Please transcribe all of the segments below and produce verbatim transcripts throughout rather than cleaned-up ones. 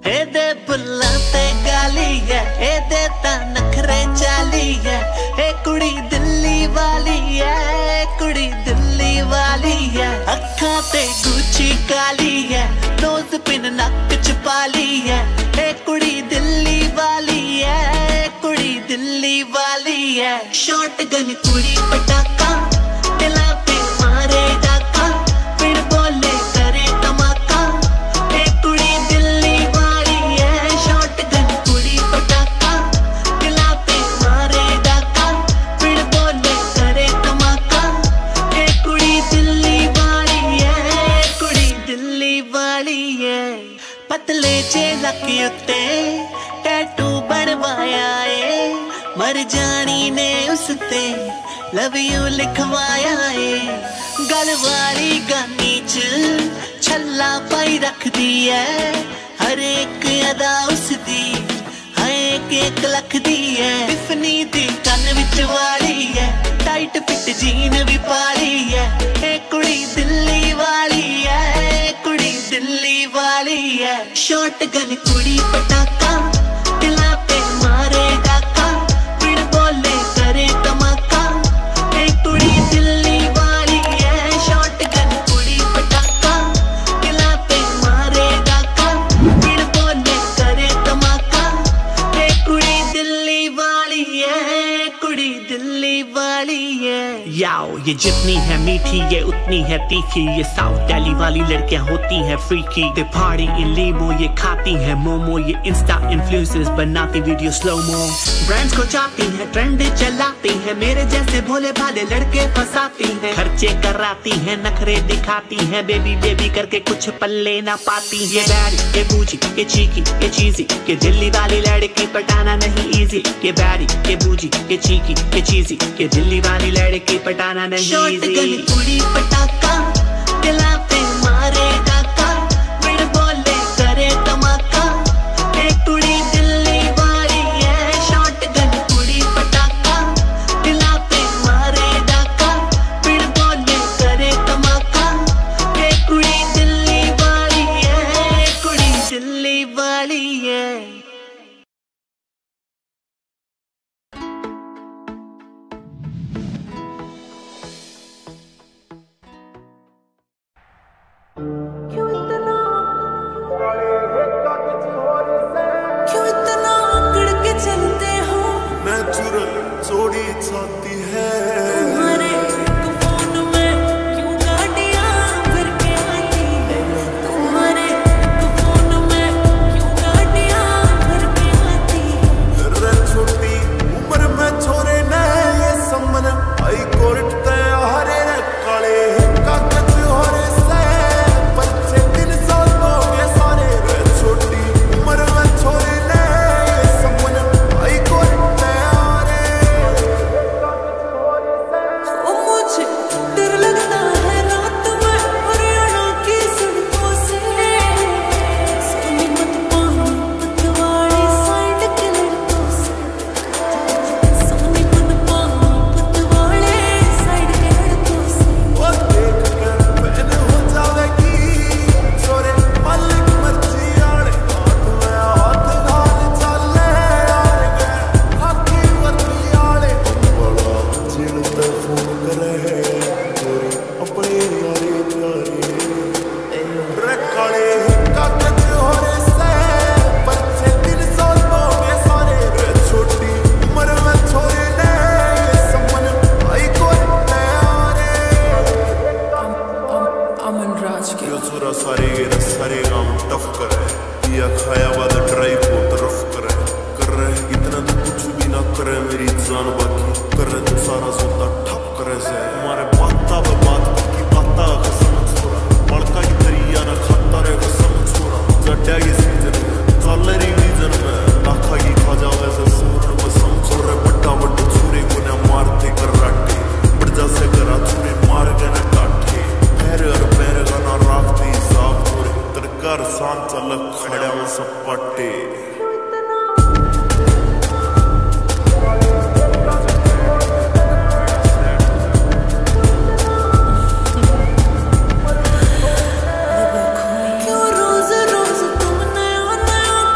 एदे बुल्ला ते गाली है, एदे ता नखरे चाली है। ए कुड़ी दिल्ली वाली है, कुड़ी दिल्ली वाली है। अखा ते गुची काली है, नोज पिन नक च पाली है। ए कुड़ी दिल्ली वाली है, कुड़ी दिल्ली वाली है। शॉट गन कुड़ी पटाखा, दिला पे मारे डाका, फिर बोले करे धमाका। ए कुड़ी दिल्ली वाली है, शॉट गन कुड़ी पटाखा, दिला पे मारे डाका, फिर बोले करे धमाका। ए कुड़ी दिल्ली वाली है, कुड़ी दिल्ली वाली है। पतले जे लक उत्ते टैटू बनवाया है, मर जानी ने उसते लव यू लिखवाया है। गल वाली गानी च छल्ला पाई रख दी है, हर एक अदा उसदी है एक एक लख दी है। टिफनी दी कन विच वाली है, टाइट फिट जीन भी पाली है। ए कुड़ी दिल्ली वाली है, कुड़ी दिल्ली वाली है। शॉट गन कुड़ी पटाखा, दिला पे मारे डाका, फिर बोले करे धमाका। ए कुड़ी दिल्ली वाली है, शॉट गन कुड़ी पटाखा, दिला पे मारे डाका, फिर बोले करे धमाका। ए कुड़ी दिल्ली वाली है, कुड़ी दिल्ली वाली है। याओ ये जितनी है मीठी ये उतनी है तीखी, ये साउथ दिल्ली वाली लड़कियां होती हैं फ्रीकी। दे पार्टी इन लीमो, ये खाती हैं मोमो, ये इंस्टा इन्फ्लुएंसर्स बनाती वीडियो स्लो मो। ब्रांड्स को चाहती हैं, ट्रेंड चलाती हैं, मेरे जैसे भोले भाले लड़के फंसाती हैं। खर्चे कराती हैं, नखरे दिखाती हैं, बेबी बेबी करके कुछ पल्ले ना पाती हैं। ये बैडी, ये बूजी, ये चीकी, ये चीजी, ये दिल्ली वाली लड़की पटाना नहीं इजी। ये बैडी, ये बूजी, ये चीकी, ये चीजी, ये दिल्ली वाली लड़की पटाना नहीं शॉट इजी। गन कुड़ी पटाखा, दिला पे मारे डाका, फिर बोले करे धमाका। ए कुड़ी दिल्ली वाली है, शॉट गन कुड़ी पटाखा, दिला पे मारे डाका, फिर बोले करे धमाका। ए कुड़ी दिल्ली वाली है, कुड़ी दिल्ली वाली है। क्यों इतना आकड़ के चलते हो? नेचुरल जोड़ी चाहती है तुम्हारे एक फोन में क्यों गाड़ियां भर के आती है? तुम्हारे एक फोन में क्यों गाड़ियां भर के आती है? रे छोटी उम्र में छोरे ने ये समन आई कोर्ट ते हरे रे काले कागज होरे से बच्चे दिन साल हो गए सारे। रे छोटी उम्र में छोरे ने ये समन आई कोर्ट ते हरे ओ मुझे डर लगता है रात में हरियाणा की सड़कों से। सोनीपत पानीपत वाली साइड के लड़कों से, सोनीपत पानीपत वाले साइड के लड़कों से। वो देख कर मैंने हो जावेगी छोरे मालिक मर्जी आड़े। हाथ में हाथ घाल चले यार गए हाथी वर्दी आड़े। बड़ा चिड़ते फोन करे तेरी अपनी यारी प्यारी। रे काले कागज होरे से बच्चे दिन साल हो गए सारे। रे छोटी उम्र में छोरे ने ये समन आई कोर्ट ते हरे। अमन राज के यो छोरा सारे गे सारे काम टफ करे, पिया खाया बाद ड्राइव को तरफ करे। कर रहे इतना तो कुछ भी ना करे मेरी जान बाकी कर रहे तो सारा सोता ठप करे से। हमारे बाता पे बात की बाता कसम छोरा, बड़का की तरिया ना खाता रे कसम छोरा। जड्डा की सीजन कॉलरी रीजन में नाखा की खा जावे से सूरन कसम छोरे। बट्टा बट्टा छुरी को ना मारते कर राटे, बड़जा से करा छुरी मार के ना काटे। पैर और पैर का ना राखती साफ छोरे, तरकार सांत चल खड़ा में सपाटे। क्यों रोज रोज तुम नया नया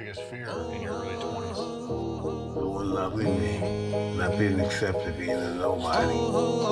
biggest fear in your early twenties? No one loving me, not being accepted, being a nobody.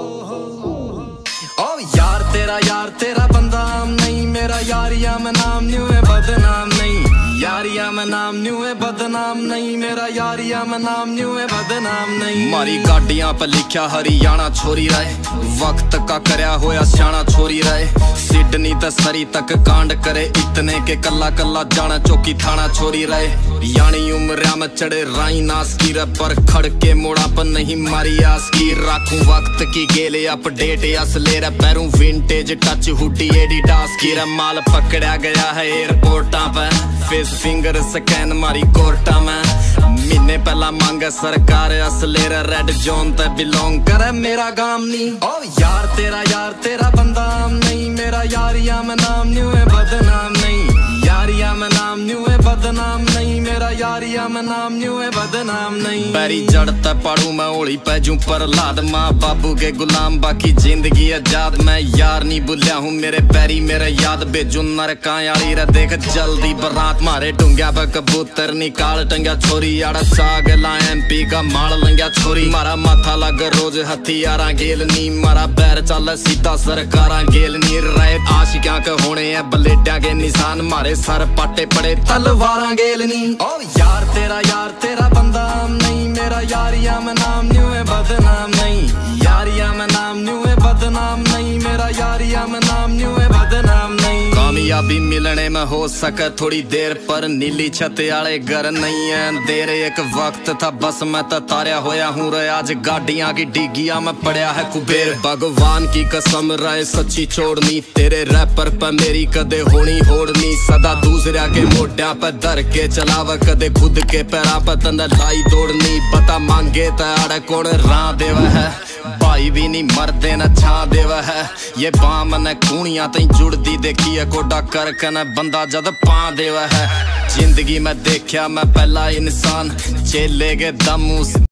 ओ यार तेरा यार तेरा बंदा नहीं, मेरा यारिया में नाम न्यू है बदनाम नहीं, यारिया में नाम न्यू है बदनाम नहीं, मेरा यारिया में नाम न्यू है बदनाम नहीं। मारी गाड़ियां पर लिखा हरियाणा छोरी रहे, वक्त का करया होया सियाना छोरी रहे, सिडनी ते सरी तक कांड करे इतने के कल्ला कल्ला जाना चौकी थाना छोरी रहे, यानी उम्र में चढ़े राई नास की रे पर खड़ के मोड़ा पर नहीं मारी आस की, राखूं वक्त की गेले अपडेट असले रे पैरों विंटेज टच हुडी एडिडास की रे, माल पकड़ा गया है एयरपोर्टा पे फेस फिंगर स्कैन मारी कोर्टा में, महीने पहला मांगे सरकार असले रे रेड जोन ते बिलोंग करे मेरा गाम नी। ओ यार तेरा यार तेरा बंदा नहीं, मेरा यारिया में नाम न्यू है बदनाम नहीं, यारिया में नाम न्यू है बदनाम नहीं, मेरा यारिया में नाम न्यू है बदनाम नहीं। पैरी जड़ता पढ़ू मैं ओली पैजू पर लाद, माँ बाबू के गुलाम बाकी जिंदगी आजाद, मैं यार नहीं भूलिया हूँ मेरे पैरी मेरे याद बेजू नरका यारी रे देख जल्दी बरात मारे डूंग्या पे कबूतर निकाल टंग्या छोरी, आड़ा साग ला एमपी का माल लंग्या छोरी, मारा माथा लग रोज हथियारा गेल नी, मारा पैर चल सीधा सरकारा गेल नी, रहे आशिकां के होने हैं बलेटिया के निशान, मारे सर पाटे पड़े तलवारा गेल नी। ओ यार तेरा यार तेरा बंदा नहीं, मेरा यारिया में नाम न्यू है बदनाम नहीं, यारिया में नाम न्यू है बदनाम नहीं, मेरा यारिया में नाम न्यू है बदनाम नहीं। कामयाबी मिलने में हो सके थोड़ी देर पर नीली छत आले घर नहीं है देर, एक वक्त था बस मैं तो तारिया होया हूँ रे, आज गाड़ियां की डिगिया में पड़या है कुबेर, भगवान की कसम रहे सच्ची छोड़नी, तेरे रैपर पर मेरी कदे होनी होड़नी, सदा दूसरा के मोटिया पे धर के चलाव कदे खुद के पैरा पे तंद लाई दौड़नी, पता मांगे ताड़ कौन राह देव है, भाई भी नहीं मरते न छा देव है, ये बाम ने कूणियां तई जुड़दी देखी है कोडा कर कन बंदा जद पा देव है, जिंदगी में देखा मैं पहला इंसान चेले के दम